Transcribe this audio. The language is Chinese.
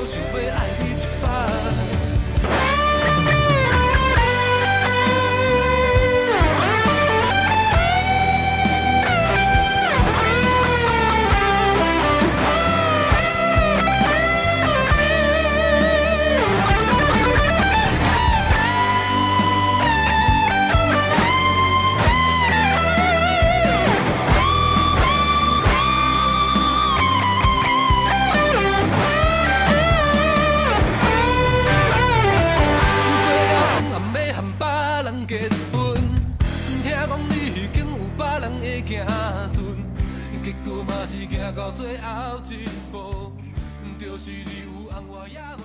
就想要爱你一摆。 结果嘛是行到最后一步，就是你有红我也无。